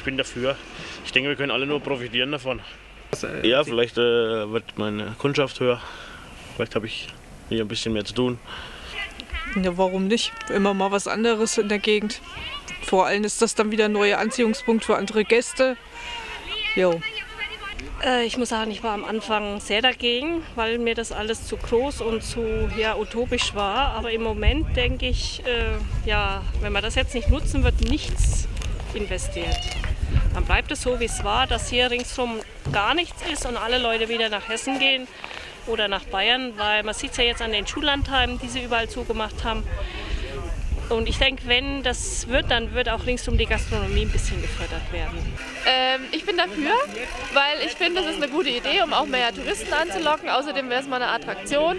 bin dafür. Ich denke, wir können alle nur profitieren davon. Ja, vielleicht wird meine Kundschaft höher. Vielleicht habe ich hier ein bisschen mehr zu tun. Ja, warum nicht? Immer mal was anderes in der Gegend. Vor allem ist das dann wieder ein neuer Anziehungspunkt für andere Gäste. Jo. Ich muss sagen, ich war am Anfang sehr dagegen, weil mir das alles zu groß und zu utopisch war. Aber im Moment denke ich, wenn man das jetzt nicht nutzen, wird nichts investiert. Dann bleibt es so, wie es war, dass hier ringsherum gar nichts ist und alle Leute wieder nach Hessen gehen oder nach Bayern, weil man sieht es ja jetzt an den Schullandheimen, die sie überall zugemacht haben. Und ich denke, wenn das wird, dann wird auch ringsum die Gastronomie ein bisschen gefördert werden. Ich bin dafür, weil ich finde, das ist eine gute Idee, um auch mehr Touristen anzulocken. Außerdem wäre es mal eine Attraktion.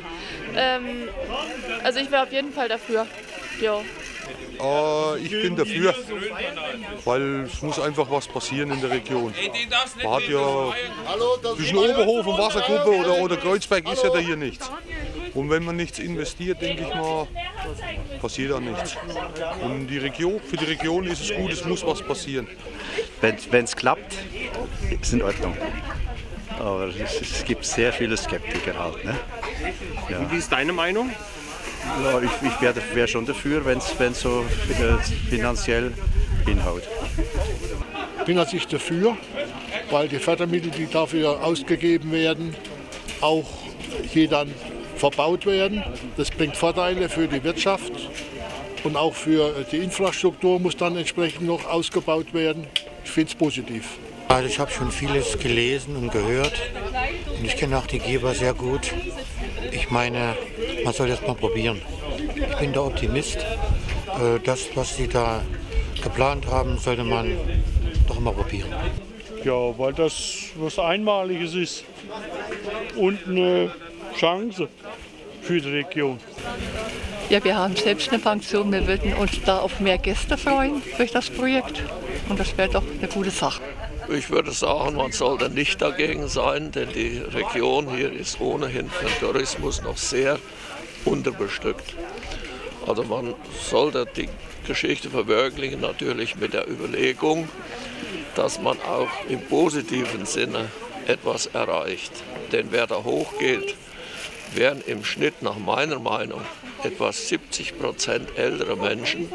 Also ich wäre auf jeden Fall dafür. Jo. Ich bin dafür, weil es muss einfach was passieren in der Region. Man hat ja zwischen Oberhof und Wasserkuppe oder Kreuzberg ist ja da hier nichts. Und wenn man nichts investiert, denke ich mal, passiert da nichts. Und für die Region ist es gut, es muss was passieren. Wenn es klappt, ist es in Ordnung. Aber es gibt sehr viele Skeptiker halt. Ne? Ja. Und wie ist deine Meinung? Ja, ich wäre schon dafür, wenn es so finanziell hinhaut. Ich bin an sich dafür, weil die Fördermittel, die dafür ausgegeben werden, auch hier dann verbaut werden. Das bringt Vorteile für die Wirtschaft und auch für die Infrastruktur muss dann entsprechend noch ausgebaut werden. Ich finde es positiv. Also ich habe schon vieles gelesen und gehört und ich kenne auch die Geber sehr gut. Ich meine, man soll das mal probieren. Ich bin der Optimist. Das, was Sie da geplant haben, sollte man doch mal probieren. Ja, weil das was Einmaliges ist und eine Chance für die Region. Ja, wir haben selbst eine Pension. Wir würden uns da auf mehr Gäste freuen durch das Projekt. Und das wäre doch eine gute Sache. Ich würde sagen, man sollte nicht dagegen sein, denn die Region hier ist ohnehin für den Tourismus noch sehr unterbestückt. Also man sollte die Geschichte verwirklichen, natürlich mit der Überlegung, dass man auch im positiven Sinne etwas erreicht. Denn wer da hochgeht, wären im Schnitt nach meiner Meinung etwa 70% ältere Menschen,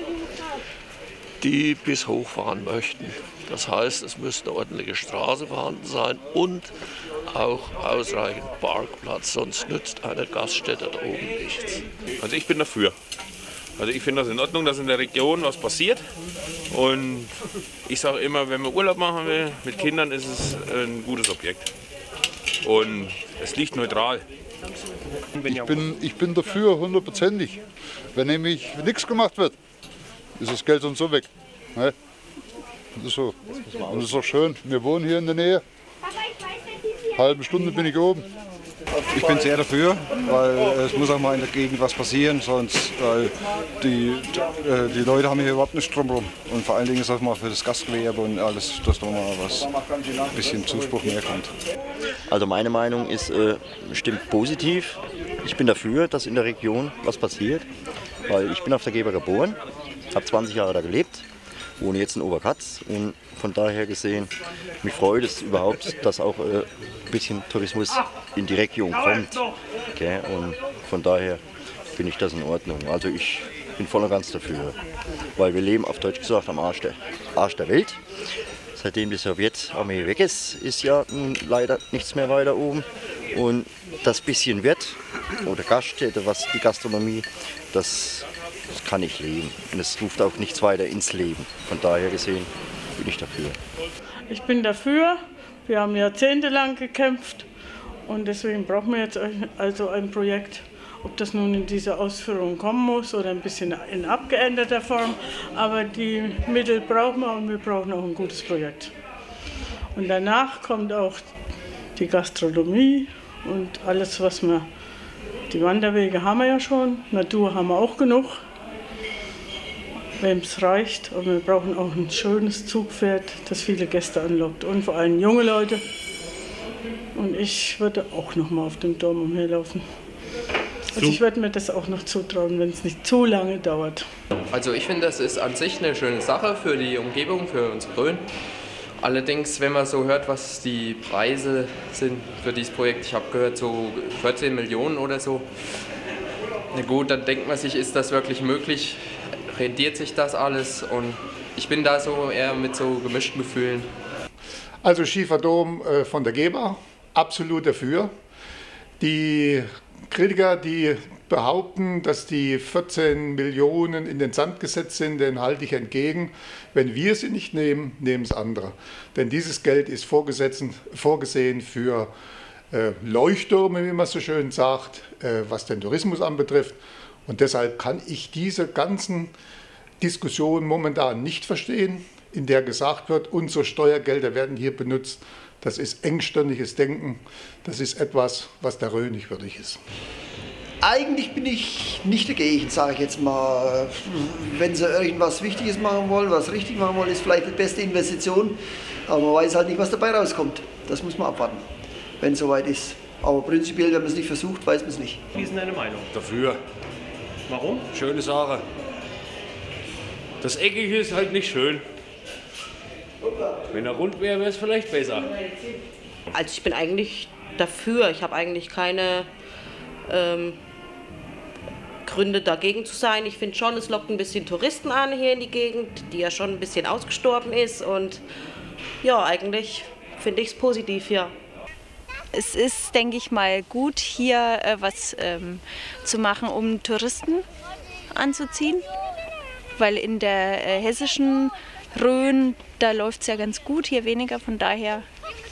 die bis hochfahren möchten. Das heißt, es müsste eine ordentliche Straße vorhanden sein und auch ausreichend Parkplatz, sonst nützt eine Gaststätte da oben nichts. Also ich bin dafür. Also ich finde das in Ordnung, dass in der Region was passiert. Und ich sage immer, wenn man Urlaub machen will mit Kindern, ist es ein gutes Objekt. Und es liegt neutral. Ich bin dafür, hundertprozentig. Wenn nämlich nichts gemacht wird, ist das Geld so weg. Ne? Das ist so. Und das ist auch schön. Wir wohnen hier in der Nähe. Eine halbe Stunde bin ich oben. Ich bin sehr dafür, weil es muss auch mal in der Gegend was passieren, sonst die Leute haben hier überhaupt nicht drumherum. Und vor allen Dingen ist das mal für das Gastgewerbe und alles, dass da mal ein bisschen Zuspruch mehr kommt. Also meine Meinung ist, stimmt positiv. Ich bin dafür, dass in der Region was passiert, weil ich bin auf der Geber geboren, habe 20 Jahre da gelebt, wohne jetzt in Oberkatz und von daher gesehen, mich freut es überhaupt, dass auch ein bisschen Tourismus in die Region kommt. Okay? Und von daher finde ich das in Ordnung. Also ich bin voll und ganz dafür, weil wir leben auf Deutsch gesagt am Arsch der Welt. Seitdem die Sowjetarmee weg ist, ist ja nun leider nichts mehr weiter oben. Und das bisschen Wirt oder Gaststätte, was die Gastronomie, das kann ich leben. Und es ruft auch nichts weiter ins Leben. Von daher gesehen bin ich dafür. Ich bin dafür. Wir haben jahrzehntelang gekämpft und deswegen brauchen wir jetzt also ein Projekt. Ob das nun in dieser Ausführung kommen muss oder ein bisschen in abgeänderter Form, aber die Mittel brauchen wir und wir brauchen auch ein gutes Projekt. Und danach kommt auch die Gastronomie und alles, was wir, die Wanderwege haben wir ja schon, Natur haben wir auch genug, wem es reicht. Und wir brauchen auch ein schönes Zugpferd, das viele Gäste anlockt und vor allem junge Leute. Und ich würde auch noch mal auf dem Dom umherlaufen. Also ich würde mir das auch noch zutrauen, wenn es nicht zu lange dauert. Also ich finde, das ist an sich eine schöne Sache für die Umgebung, für uns Grün. Allerdings, wenn man so hört, was die Preise sind für dieses Projekt, ich habe gehört, so 14 Millionen oder so. Na gut, dann denkt man sich, ist das wirklich möglich? Rentiert sich das alles? Und ich bin da so eher mit so gemischten Gefühlen. Also Schieferdom von der Geber, absolut dafür. Die Kritiker, die behaupten, dass die 14 Millionen in den Sand gesetzt sind, den halte ich entgegen. Wenn wir sie nicht nehmen, nehmen es andere. Denn dieses Geld ist vorgesehen für Leuchttürme, wie man so schön sagt, was den Tourismus anbetrifft. Und deshalb kann ich diese ganzen Diskussionen momentan nicht verstehen, in der gesagt wird, unsere Steuergelder werden hier benutzt. Das ist engstirniges Denken. Das ist etwas, was der Rhön nicht würdig ist. Eigentlich bin ich nicht dagegen, sage ich jetzt mal. Wenn sie irgendwas Wichtiges machen wollen, was richtig machen wollen, ist vielleicht die beste Investition. Aber man weiß halt nicht, was dabei rauskommt. Das muss man abwarten, wenn es soweit ist. Aber prinzipiell, wenn man es nicht versucht, weiß man es nicht. Wie ist denn deine Meinung? Dafür. Warum? Schöne Sache. Das Eckige ist halt nicht schön. Wenn er rund wäre, wäre es vielleicht besser. Also ich bin eigentlich dafür. Ich habe eigentlich keine Gründe dagegen zu sein. Ich finde schon, es lockt ein bisschen Touristen an hier in die Gegend, die ja schon ein bisschen ausgestorben ist. Und ja, eigentlich finde ich es positiv hier. Es ist, denke ich mal, gut, hier was zu machen, um Touristen anzuziehen. Weil in der hessischen Rhön, da läuft es ja ganz gut, hier weniger. Von daher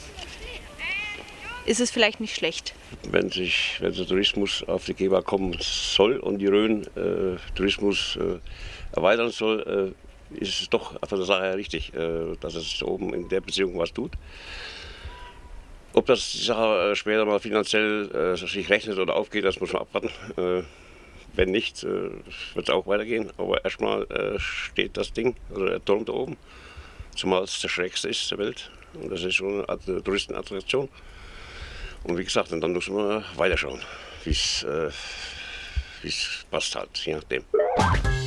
ist es vielleicht nicht schlecht. Wenn der Tourismus auf die Geber kommen soll und die Rhön Tourismus erweitern soll, ist es doch von der Sache her richtig, dass es oben in der Beziehung was tut. Ob das die Sache später mal finanziell sich rechnet oder aufgeht, das muss man abwarten. Wenn nicht, wird es auch weitergehen. Aber erstmal steht das Ding, also der Turm da oben, zumal es der schrägste ist der Welt. Und das ist schon eine Touristenattraktion. Und wie gesagt, dann müssen wir weiterschauen, wie es passt halt, je nachdem.